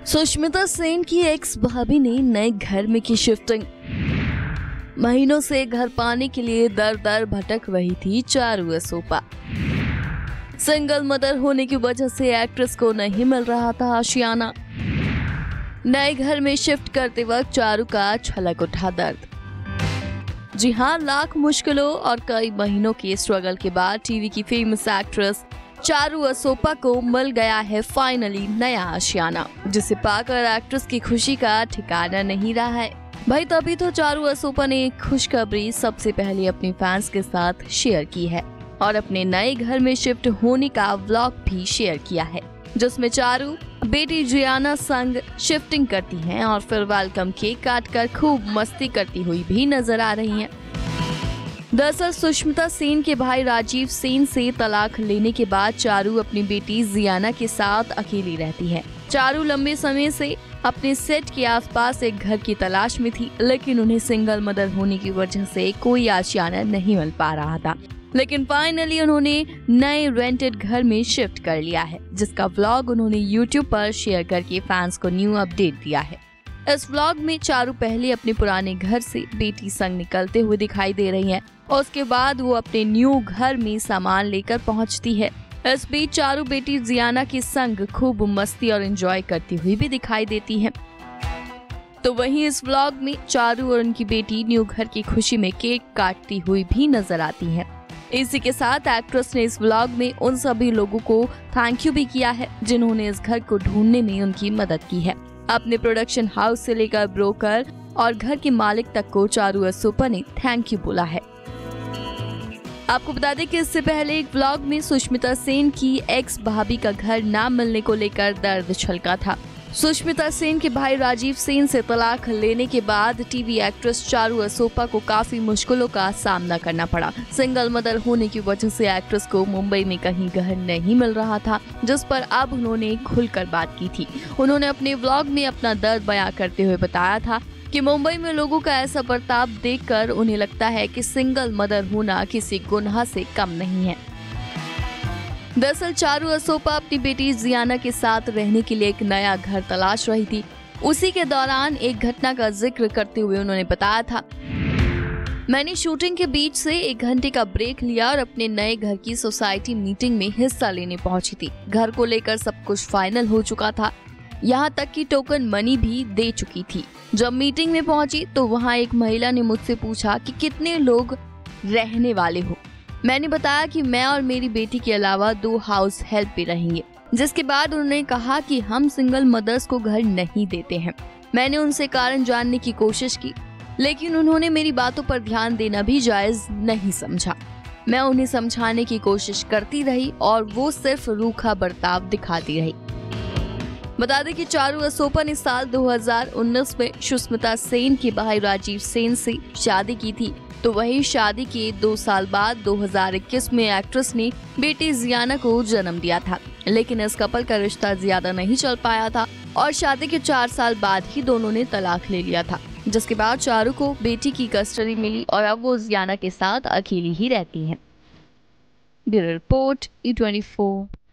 सुष्मिता सेन की एक्स भाभी ने नए घर में की शिफ्टिंग। महीनों से घर पाने के लिए दर दर भटक रही थी चारू असोपा। सिंगल मदर होने की वजह से एक्ट्रेस को नहीं मिल रहा था आशियाना। नए घर में शिफ्ट करते वक्त चारू का छलक उठा दर्द। जी हाँ, लाख मुश्किलों और कई महीनों के स्ट्रगल के बाद टीवी की फेमस एक्ट्रेस चारू असोपा को मिल गया है फाइनली नया आशियाना, जिसे पाकर एक्ट्रेस की खुशी का ठिकाना नहीं रहा है। भाई तभी तो चारू असोपा ने एक खुशखबरी सबसे पहले अपनी फैंस के साथ शेयर की है और अपने नए घर में शिफ्ट होने का व्लॉग भी शेयर किया है, जिसमें चारू बेटी जियाना संग शिफ्टिंग करती हैं और फिर वेलकम केक काटकर खूब मस्ती करती हुई भी नजर आ रही हैं। दरअसल सुष्मिता सेन के भाई राजीव सेन से तलाक लेने के बाद चारू अपनी बेटी जियाना के साथ अकेली रहती है। चारू लंबे समय से अपने सेट के आसपास एक घर की तलाश में थी, लेकिन उन्हें सिंगल मदर होने की वजह से कोई आशियाना नहीं मिल पा रहा था। लेकिन फाइनली उन्होंने नए रेंटेड घर में शिफ्ट कर लिया है, जिसका व्लॉग उन्होंने यूट्यूब पर शेयर करके फैंस को न्यू अपडेट दिया है। इस व्लॉग में चारू पहले अपने पुराने घर से बेटी संग निकलते हुए दिखाई दे रही हैं और उसके बाद वो अपने न्यू घर में सामान लेकर पहुंचती है। इस बीच चारू बेटी जियाना के संग खूब मस्ती और एंजॉय करती हुई भी दिखाई देती है। तो वहीं इस व्लॉग में चारू और उनकी बेटी न्यू घर की खुशी में केक काटती हुई भी नजर आती हैं। इसी के साथ एक्ट्रेस ने इस व्लॉग में उन सभी लोगों को थैंक यू भी किया है जिन्होंने इस घर को ढूंढने में उनकी मदद की है। अपने प्रोडक्शन हाउस से लेकर ब्रोकर और घर के मालिक तक को चारू असोपा ने थैंक यू बोला है। आपको बता दें कि इससे पहले एक व्लॉग में सुष्मिता सेन की एक्स भाभी का घर ना मिलने को लेकर दर्द छलका था। सुष्मिता सेन के भाई राजीव सेन से तलाक लेने के बाद टीवी एक्ट्रेस चारू असोपा को काफी मुश्किलों का सामना करना पड़ा। सिंगल मदर होने की वजह से एक्ट्रेस को मुंबई में कहीं घर नहीं मिल रहा था, जिस पर अब उन्होंने खुलकर बात की थी। उन्होंने अपने व्लॉग में अपना दर्द बयां करते हुए बताया था कि मुंबई में लोगों का ऐसा बर्ताव देखकर उन्हें लगता है कि सिंगल मदर होना किसी गुनाह से कम नहीं है। दरअसल चारू असोपा अपनी बेटी जियाना के साथ रहने के लिए एक नया घर तलाश रही थी। उसी के दौरान एक घटना का जिक्र करते हुए उन्होंने बताया था, मैंने शूटिंग के बीच से 1 घंटे का ब्रेक लिया और अपने नए घर की सोसाइटी मीटिंग में हिस्सा लेने पहुंची थी। घर को लेकर सब कुछ फाइनल हो चुका था, यहाँ तक कि टोकन मनी भी दे चुकी थी। जब मीटिंग में पहुंची तो वहाँ एक महिला ने मुझसे पूछा कि कितने लोग रहने वाले हो। मैंने बताया कि मैं और मेरी बेटी के अलावा 2 हाउस हेल्प भी रहेंगे, जिसके बाद उन्होंने कहा कि हम सिंगल मदर्स को घर नहीं देते हैं। मैंने उनसे कारण जानने की कोशिश की, लेकिन उन्होंने मेरी बातों पर ध्यान देना भी जायज नहीं समझा। मैं उन्हें समझाने की कोशिश करती रही और वो सिर्फ रूखा बर्ताव दिखाती रही। बता दें कि चारू असोपा ने साल 2019 में सुष्मिता सेन के भाई राजीव सेन से शादी की थी। तो वही शादी के 2 साल बाद 2021 में एक्ट्रेस ने बेटी जियाना को जन्म दिया था, लेकिन इस कपल का रिश्ता ज्यादा नहीं चल पाया था और शादी के 4 साल बाद ही दोनों ने तलाक ले लिया था, जिसके बाद चारू को बेटी की कस्टडी मिली और अब वो जियाना के साथ अकेली ही रहती हैं। Bureau report E24।